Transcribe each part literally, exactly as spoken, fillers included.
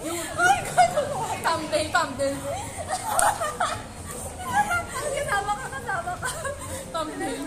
Ay, thumbnail, thumbnail. Kasama ka, kasama ka. Thumbnail.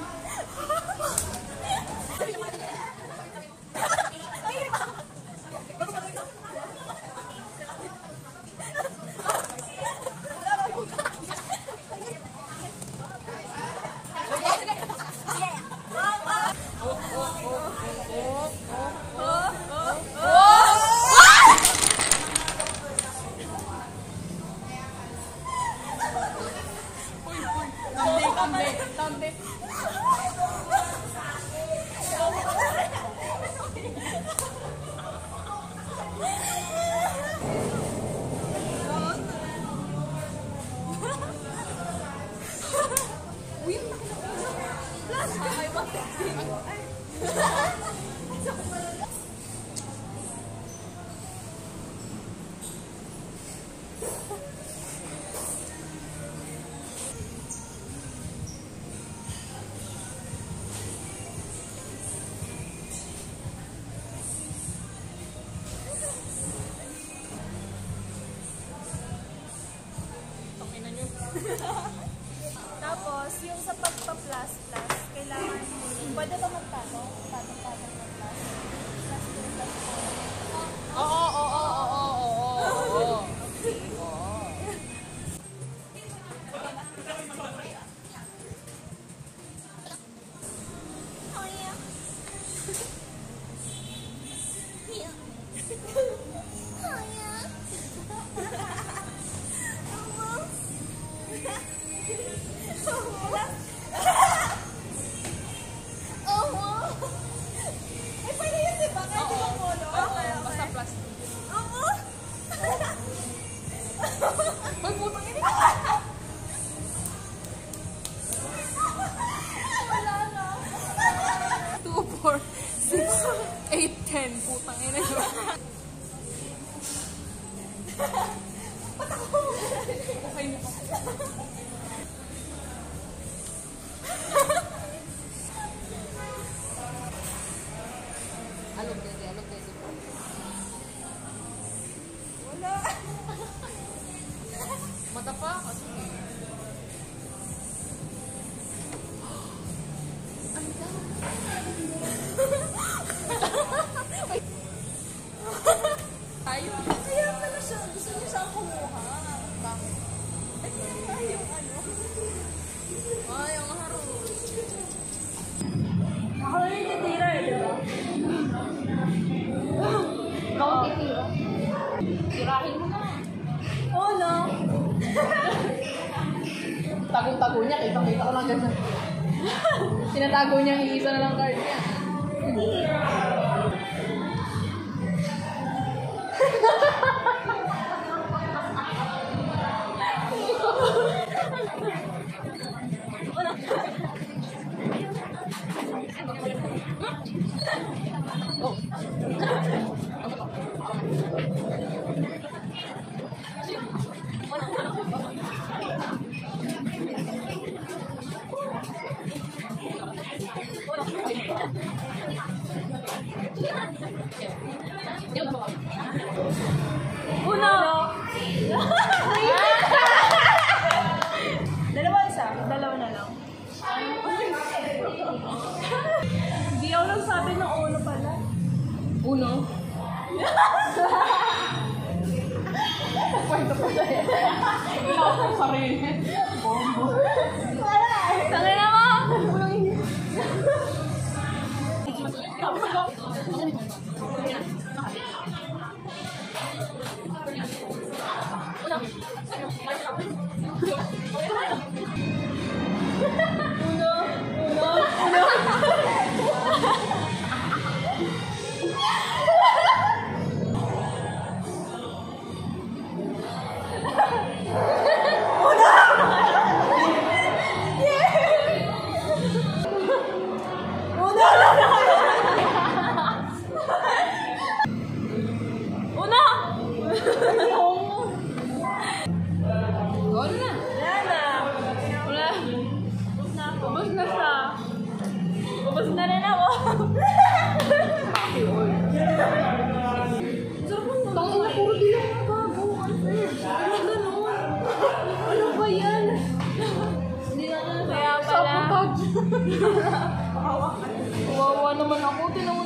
Tapos, yung sa pagpa-plus, plus, kailangan, pwede ba magtato? Tato, tato, plus. Plus, plus, plus. Oo, oo, oo, oo, oo, oo. eight, ten, putang ina yun. Okay na pa. Alog dede, alog dede. Wala. Mata pa? Kasi tayo. Kaya pala siya, gusto niya siyang kumuha. Bakit? Ay, kaya yung ano. Ay, ang haro. Ako na yung titira eh, di ba? Ikaw ang titira. Tirahin mo na. Oo, no? Tago-tago niya, kita-kita ko lang ganyan. Tinatago niya ang iisa na lang card niya. Uno! Dalawa isa? Dalawa na lang. Hindi ako lang sabi ng uno pala. Uno? Kwento pa siya. Ikaw ang sarili. Bombo. Wala eh. Tangin na mo! Uno, uno, uno. Ubus na rin ako. Sarap mo. Tangin na puro dilaw na ba? Kawawa naman ako. Tinan mo